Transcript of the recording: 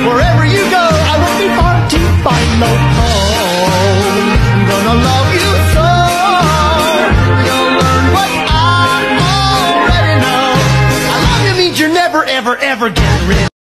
Wherever you go, I won't be far to find no home. I'm gonna love you so. You'll learn what I already know. I love you means you're never, ever, ever getting rid of.